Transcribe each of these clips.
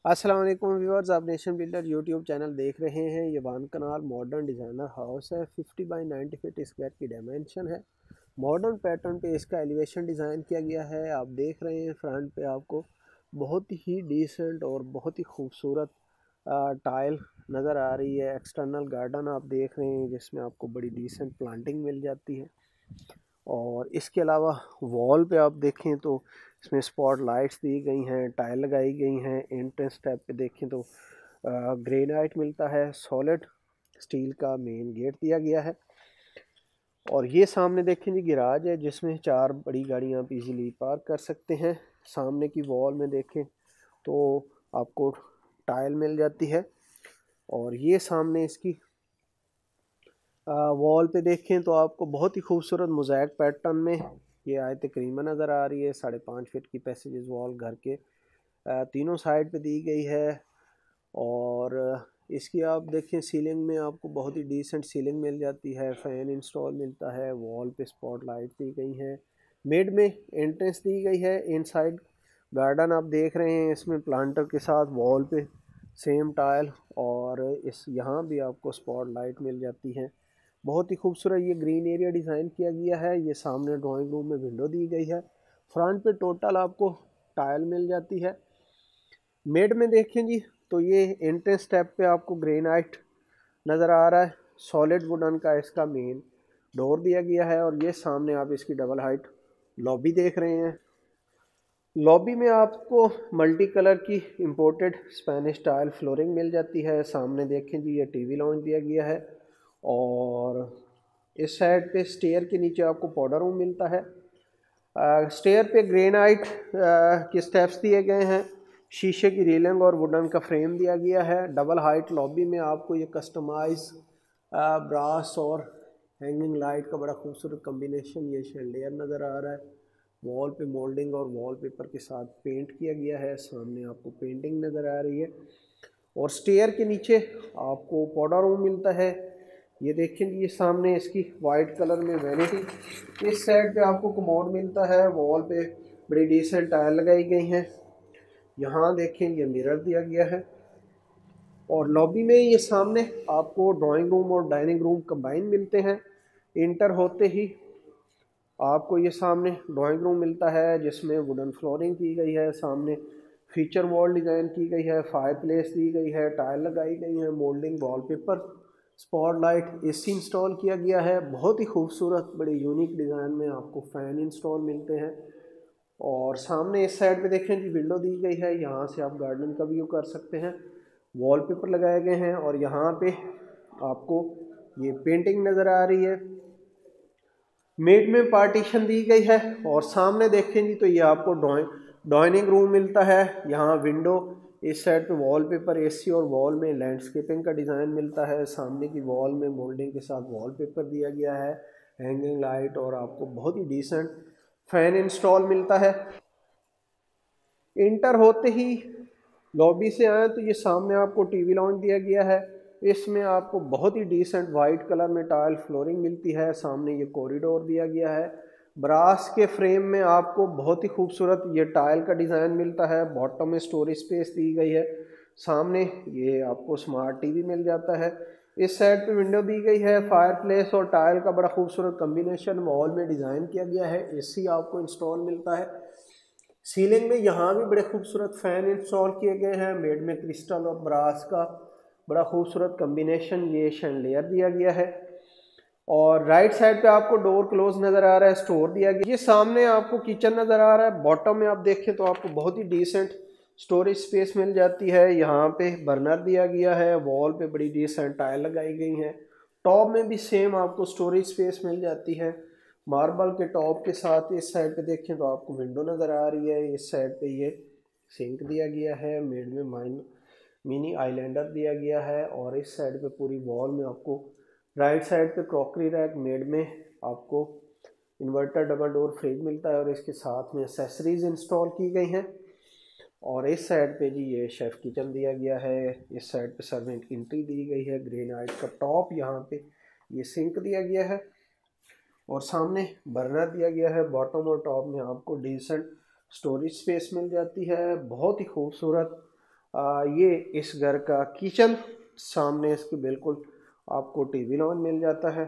अस्सलाम वालेकुम व्यूअर्स, आप नेशन बिल्डर यूट्यूब चैनल देख रहे हैं। ये one kanal modern designer house है। 50 बाई 90 फीट स्क्वायर की डायमेंशन है। मॉडर्न पैटर्न पे इसका एलिवेशन डिज़ाइन किया गया है। आप देख रहे हैं फ्रंट पे आपको बहुत ही डिसेंट और बहुत ही खूबसूरत टाइल नज़र आ रही है। एक्सटर्नल गार्डन आप देख रहे हैं जिसमें आपको बड़ी डिसेंट प्लांटिंग मिल जाती है। और इसके अलावा वॉल पे आप देखें तो इसमें स्पॉट लाइट्स दी गई हैं, टाइल लगाई गई हैं। एंट्रेंस टैप पे देखें तो ग्रेनाइट मिलता है। सॉलिड स्टील का मेन गेट दिया गया है। और ये सामने देखें जी गिराज है जिसमें 4 बड़ी गाड़ियां आप इजीली पार्क कर सकते हैं। सामने की वॉल में देखें तो आपको टाइल मिल जाती है। और ये सामने इसकी वॉल पे देखें तो आपको बहुत ही खूबसूरत मोज़ैक पैटर्न में ये आयत करीमा नज़र आ रही है। 5.5 फीट की पैसेजेस वॉल घर के तीनों साइड पे दी गई है। और इसकी आप देखें सीलिंग में आपको बहुत ही डिसेंट सीलिंग मिल जाती है। फ़ैन इंस्टॉल मिलता है। वॉल पे स्पॉट लाइट दी गई है। मिड में एंट्रेंस दी गई है। इनसाइड गार्डन आप देख रहे हैं, इसमें प्लांटर के साथ वॉल पे सेम टाइल और इस यहाँ भी आपको स्पॉट लाइट मिल जाती है। बहुत ही खूबसूरत ये ग्रीन एरिया डिज़ाइन किया गया है। ये सामने ड्राइंग रूम में विंडो दी गई है। फ्रंट पे टोटल आपको टाइल मिल जाती है। मिड में देखें जी तो ये एंट्रेंस स्टेप पे आपको ग्रेनाइट नज़र आ रहा है। सॉलिड वुडन का इसका मेन डोर दिया गया है। और ये सामने आप इसकी डबल हाइट लॉबी देख रहे हैं। लॉबी में आपको मल्टी कलर की इंपोर्टेड स्पेनिश टाइल फ्लोरिंग मिल जाती है। सामने देखें जी ये टीवी लॉन्च दिया गया है। और इस साइड पे स्टेयर के नीचे आपको पाउडर रूम मिलता है। स्टेयर पे ग्रेनाइट के स्टेप्स दिए गए हैं। शीशे की रेलिंग और वुडन का फ्रेम दिया गया है। डबल हाइट लॉबी में आपको ये कस्टमाइज ब्रास और हैंगिंग लाइट का बड़ा खूबसूरत कम्बिनेशन ये शैंडियर नज़र आ रहा है। वॉल पे मोल्डिंग और वॉलपेपर के साथ पेंट किया गया है। सामने आपको पेंटिंग नज़र आ रही है। और स्टेयर के नीचे आपको पाउडर रूम मिलता है। ये देखें ये सामने इसकी वाइट कलर में वैनिटी। इस साइड पे आपको कमोड मिलता है। वॉल पे बड़ी डिसेंट टाइल लगाई गई हैं। यहाँ देखें ये मिरर दिया गया है। और लॉबी में ये सामने आपको ड्राइंग रूम और डाइनिंग रूम कंबाइन मिलते हैं। इंटर होते ही आपको ये सामने ड्राइंग रूम मिलता है जिसमें वुडन फ्लोरिंग की गई है। सामने फीचर वॉल डिज़ाइन की गई है। फायर प्लेस दी गई है। टाइल लगाई गई है। Moulding wallpaper spot light AC install किया गया है। बहुत ही खूबसूरत बड़े यूनिक डिज़ाइन में आपको फ़ैन इंस्टॉल मिलते हैं। और सामने इस साइड पे देखें जी विंडो दी गई है। यहाँ से आप गार्डन का व्यू कर सकते हैं। वॉलपेपर लगाए गए हैं। और यहाँ पे आपको ये पेंटिंग नज़र आ रही है। मिड में पार्टीशन दी गई है। और सामने देखें जी तो ये आपको डाइनिंग रूम मिलता है। यहाँ विंडो इस साइड पे वॉलपेपर एसी और वॉल में लैंडस्केपिंग का डिज़ाइन मिलता है। सामने की वॉल में मोल्डिंग के साथ वॉलपेपर दिया गया है। हैंगिंग लाइट और आपको बहुत ही डिसेंट फैन इंस्टॉल मिलता है। इंटर होते ही लॉबी से आए तो ये सामने आपको टीवी लॉन्च दिया गया है। इसमें आपको बहुत ही डिसेंट वाइट कलर में टाइल फ्लोरिंग मिलती है। सामने ये कॉरिडोर दिया गया है। ब्रास के फ्रेम में आपको बहुत ही खूबसूरत ये टाइल का डिज़ाइन मिलता है। बॉटम में स्टोरेज स्पेस दी गई है। सामने ये आपको स्मार्ट टीवी मिल जाता है। इस साइड पे विंडो दी गई है। फायर प्लेस और टाइल का बड़ा खूबसूरत कम्बिनेशन वॉल में डिज़ाइन किया गया है। एसी आपको इंस्टॉल मिलता है। सीलिंग में यहाँ भी बड़े खूबसूरत फ़ैन इंस्टॉल किए गए हैं। मेड में क्रिस्टल और ब्रास का बड़ा खूबसूरत कम्बिनेशन ये शैंडिलियर दिया गया है। और राइट साइड पे आपको डोर क्लोज नज़र आ रहा है। स्टोर दिया गया। ये सामने आपको किचन नज़र आ रहा है। बॉटम में आप देखें तो आपको बहुत ही डिसेंट स्टोरेज स्पेस मिल जाती है। यहाँ पे बर्नर दिया गया है। वॉल पे बड़ी डिसेंट टाइल लगाई गई हैं। टॉप में भी सेम आपको स्टोरेज स्पेस मिल जाती है। मार्बल के टॉप के साथ इस साइड पे देखें तो आपको विंडो नज़र आ रही है। इस साइड पे ये सिंक दिया गया है। मेड में मिनी आइलैंडर दिया गया है। और इस साइड पे पूरी वॉल में आपको राइट साइड पे क्रॉकरी रैक मेड में आपको इन्वर्टर डबल डोर फ्रिज मिलता है। और इसके साथ में एसेसरीज इंस्टॉल की गई हैं। और इस साइड पे जी ये शेफ़ किचन दिया गया है। इस साइड पे सर्वेंट एंट्री दी गई है। ग्रेनाइट का टॉप यहाँ पे ये सिंक दिया गया है। और सामने बर्नर दिया गया है। बॉटम और टॉप में आपको डिसेंट स्टोरेज स्पेस मिल जाती है। बहुत ही खूबसूरत ये इस घर का किचन, सामने इसके बिल्कुल आपको टीवी लॉन्च मिल जाता है।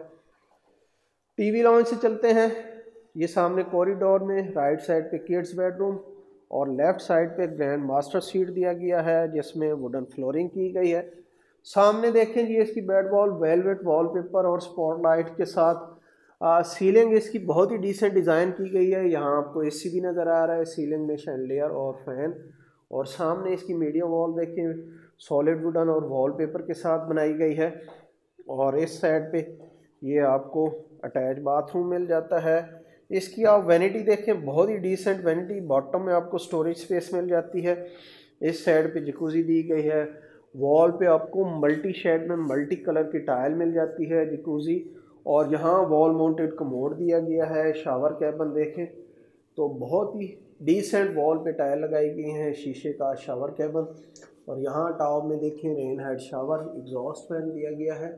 टीवी लॉन्च से चलते हैं, ये सामने कॉरिडोर में राइट साइड पे किड्स बेडरूम और लेफ़्ट साइड पे ग्रैंड मास्टर सीट दिया गया है जिसमें वुडन फ्लोरिंग की गई है। सामने देखें जी इसकी बेड वॉल वेलवेट वॉलपेपर और स्पॉटलाइट के साथ। सीलिंग इसकी बहुत ही डिसेंट डिज़ाइन की गई है। यहाँ आपको एसी भी नज़र आ रहा है सीलिंग में, शैंडलियर और फैन। और सामने इसकी मीडियम वॉल देखें सॉलिड वुडन और वॉलपेपर के साथ बनाई गई है। और इस साइड पे ये आपको अटैच बाथरूम मिल जाता है। इसकी आप वैनिटी देखें, बहुत ही डिसेंट वैनिटी, बॉटम में आपको स्टोरेज स्पेस मिल जाती है। इस साइड पे जकूजी दी गई है। वॉल पे आपको मल्टी शेड में मल्टी कलर की टाइल मिल जाती है जकूजी। और यहाँ वॉल माउंटेड कमोड दिया गया है। शावर कैबिन देखें तो बहुत ही डिसेंट वॉल पे टाइल लगाई गई हैं, शीशे का शावर कैबिन। और यहाँ टॉप में देखें rain head shower, exhaust fan दिया गया है।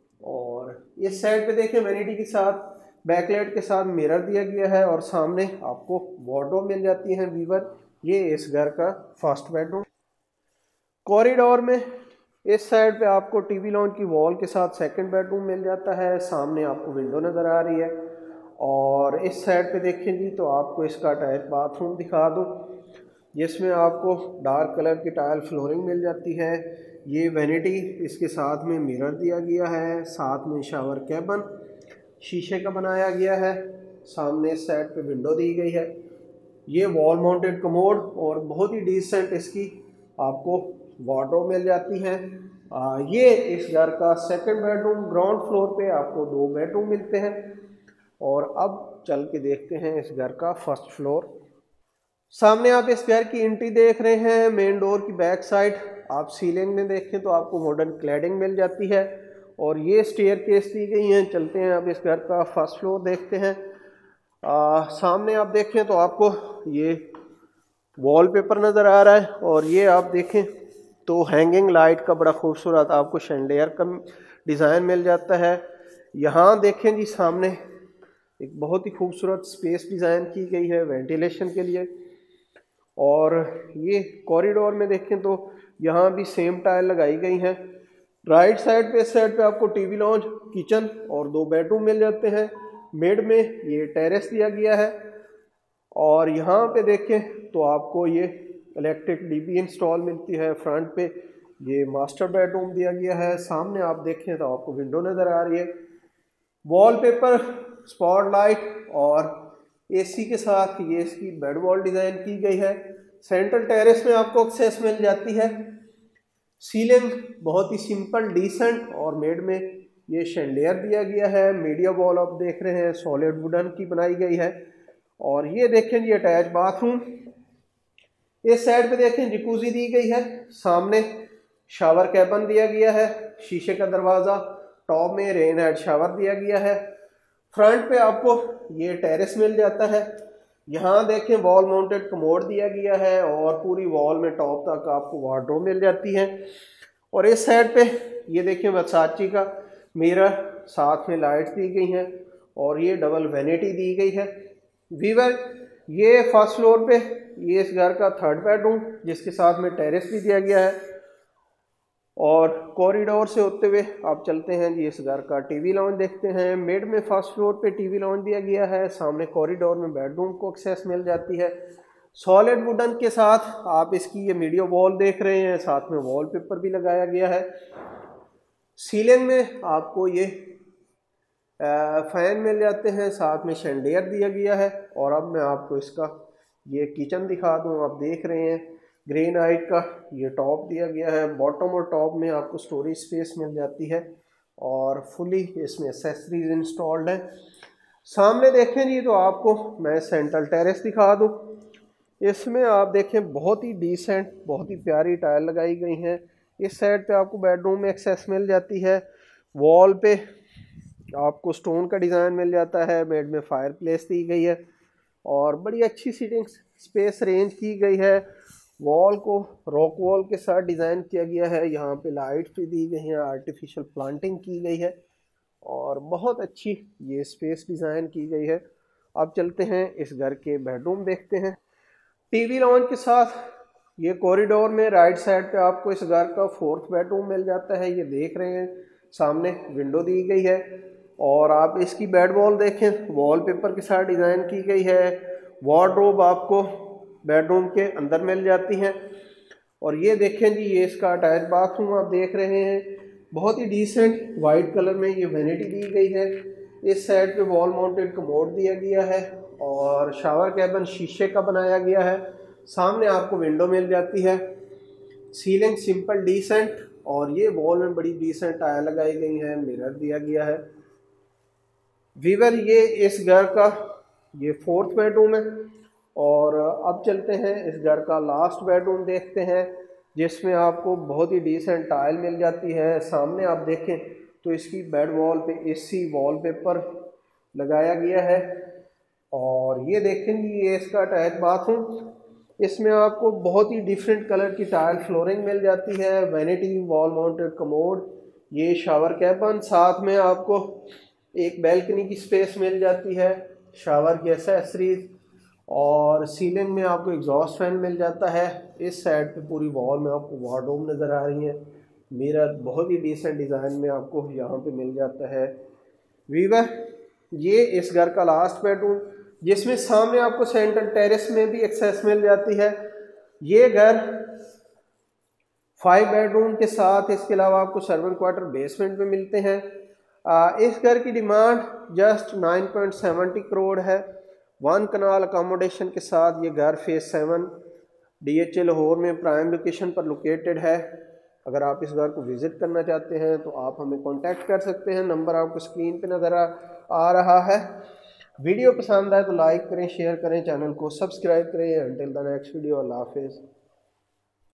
और इस साइड पे देखें वैनिटी के साथ बैकलाइट के साथ मिरर दिया गया है। और सामने आपको वार्डरोब मिल जाती है वीवर। ये इस घर का फर्स्ट बेडरूम। कॉरिडोर में इस साइड पे आपको टीवी लॉन्च की वॉल के साथ सेकंड बेडरूम मिल जाता है। सामने आपको विंडो नज़र आ रही है। और इस साइड पे देखें जी तो आपको इसका अटैच बाथरूम दिखा दूँ जिसमें आपको डार्क कलर की टाइल फ्लोरिंग मिल जाती है। ये वैनिटी, इसके साथ में मिरर दिया गया है, साथ में शावर कैबिन शीशे का बनाया गया है। सामने इस साइड पे विंडो दी गई है। ये वॉल माउंटेड कमोड और बहुत ही डिसेंट इसकी आपको वार्डरोब मिल जाती है। ये इस घर का सेकंड बेडरूम। ग्राउंड फ्लोर पे आपको 2 बेडरूम मिलते हैं। और अब चल के देखते हैं इस घर का फर्स्ट फ्लोर। सामने आप इस घर की एंट्री देख रहे हैं। मेन डोर की बैक साइड आप सीलिंग में देखें तो आपको मॉडर्न क्लैडिंग मिल जाती है। और ये स्टेयर केस दी गई हैं। चलते हैं अब इस घर का फर्स्ट फ्लोर देखते हैं। सामने आप देखें तो आपको ये वॉलपेपर नज़र आ रहा है। और ये आप देखें तो हैंगिंग लाइट का बड़ा खूबसूरत आपको शैंडलियर का डिज़ाइन मिल जाता है। यहाँ देखें जी सामने एक बहुत ही खूबसूरत स्पेस डिज़ाइन की गई है वेंटिलेशन के लिए। और ये कॉरिडोर में देखें तो यहाँ भी सेम टाइल लगाई गई हैं। राइट साइड पे, इस साइड पे आपको टीवी लॉन्च, किचन और 2 बेडरूम मिल जाते हैं। मिड में ये टेरेस दिया गया है। और यहाँ पे देखें तो आपको ये इलेक्ट्रिक डीबी इंस्टॉल मिलती है। फ्रंट पे ये मास्टर बेडरूम दिया गया है। सामने आप देखें तो आपको विंडो नज़र आ रही है। वॉलपेपर, स्पॉटलाइट और एसी के साथ ये इसकी बेड वॉल डिज़ाइन की गई है। सेंट्रल टेरेस में आपको एक्सेस मिल जाती है। सीलिंग बहुत ही सिंपल डिसेंट और मेड में ये शैंडलियर दिया गया है। मीडिया वॉल आप देख रहे हैं सॉलिड वुडन की बनाई गई है। और ये देखें ये अटैच बाथरूम। इस साइड पे देखें जकूजी दी गई है। सामने शावर कैबिन दिया गया है, शीशे का दरवाज़ा, टॉप में रेन हेड शावर दिया गया है। फ्रंट पे आपको ये टेरेस मिल जाता है। यहाँ देखें वॉल माउंटेड कमोड दिया गया है और पूरी वॉल में टॉप तक आपको वार्डरोब मिल जाती है। और इस साइड पे ये देखें वर्साची का मिरर, साथ में लाइट्स दी गई हैं। और ये डबल वैनिटी दी गई है। वीवर ये फर्स्ट फ्लोर पे ये इस घर का थर्ड बेडरूम जिसके साथ में टेरेस भी दिया गया है। और कॉरिडोर से होते हुए आप चलते हैं जी इस घर का टीवी लॉन्च देखते हैं। मिड में फर्स्ट फ्लोर पे टीवी लॉन्च दिया गया है। सामने कॉरिडोर में बेडरूम को एक्सेस मिल जाती है। सॉलिड वुडन के साथ आप इसकी ये मीडिया वॉल देख रहे हैं, साथ में वॉलपेपर भी लगाया गया है। सीलिंग में आपको ये फैन मिल जाते हैं, साथ में शैंडलियर दिया गया है। और अब मैं आपको इसका ये किचन दिखा दूँ। आप देख रहे हैं ग्रेनाइट का ये टॉप दिया गया है। बॉटम और टॉप में आपको स्टोरेज स्पेस मिल जाती है और फुली इसमें एक्सेसरीज इंस्टॉल्ड है। सामने देखें जी तो आपको मैं सेंट्रल टेरेस दिखा दूँ। इसमें आप देखें बहुत ही डिसेंट, बहुत ही प्यारी टाइल लगाई गई हैं। इस साइड पे आपको बेडरूम में एक्सेस मिल जाती है। वॉल पे आपको स्टोन का डिज़ाइन मिल जाता है। बेड में फायर प्लेस दी गई है और बड़ी अच्छी सीटिंग स्पेस रेंज की गई है। वॉल को रॉक वॉल के साथ डिज़ाइन किया गया है। यहाँ पे लाइट भी दी गई है, आर्टिफिशियल प्लांटिंग की गई है और बहुत अच्छी ये स्पेस डिज़ाइन की गई है। अब चलते हैं इस घर के बेडरूम देखते हैं। टीवी लॉन्च के साथ ये कॉरिडोर में राइट साइड पे आपको इस घर का 4th बेडरूम मिल जाता है। ये देख रहे हैं सामने विंडो दी गई है और आप इसकी बेड वॉल देखें, वॉलपेपर के साथ डिज़ाइन की गई है। वार्डरोब आपको बेडरूम के अंदर मिल जाती हैं। और ये देखें जी, ये इसका अटैच बाथरूम आप देख रहे हैं, बहुत ही डिसेंट वाइट कलर में ये वैनिटी दी गई है। इस साइड पे वॉल माउंटेड कमोड दिया गया है और शावर कैबिन शीशे का बनाया गया है। सामने आपको विंडो मिल जाती है। सीलिंग सिंपल डिसेंट और ये वॉल में बड़ी डिसेंट टाइल लगाई गई है, मिरर दिया गया है। वीवर ये इस घर का ये 4th बेडरूम है। और अब चलते हैं इस घर का लास्ट बेडरूम देखते हैं, जिसमें आपको बहुत ही डिसेंट टाइल मिल जाती है। सामने आप देखें तो इसकी बेड वॉल पे एसी वॉलपेपर लगाया गया है। और ये देखेंगे ये इसका अटैच बाथरूम, इसमें आपको बहुत ही डिफरेंट कलर की टाइल फ्लोरिंग मिल जाती है। वैनिटी, वॉल माउंटेड कमोड, ये शावर कैबिन, साथ में आपको एक बैल्कनी की स्पेस मिल जाती है, शावर की एसेसरीज और सीलिंग में आपको एग्जॉस्ट फैन मिल जाता है। इस साइड पे पूरी वॉल में आपको वार्डरोब नज़र आ रही है। मिरर बहुत ही डिसेंट डिज़ाइन में आपको यहाँ पे मिल जाता है। वीवर ये इस घर का लास्ट बेडरूम, जिसमें सामने आपको सेंटर टेरेस में भी एक्सेस मिल जाती है। ये घर 5 बेडरूम के साथ इसके अलावा आपको सर्वेंट क्वार्टर बेसमेंट में मिलते हैं। इस घर की डिमांड जस्ट 9.70 करोड़ है। 1 कनाल अकोमोडेशन के साथ ये घर फेज 7 DHA लाहौर में प्राइम लोकेशन पर लोकेटेड है। अगर आप इस घर को विज़िट करना चाहते हैं तो आप हमें कांटेक्ट कर सकते हैं, नंबर आपको स्क्रीन पे नज़र आ रहा है। वीडियो पसंद आए तो लाइक करें, शेयर करें, चैनल को सब्सक्राइब करें। अंटिल द नेक्स्ट वीडियो, अल्लाह हाफिज़।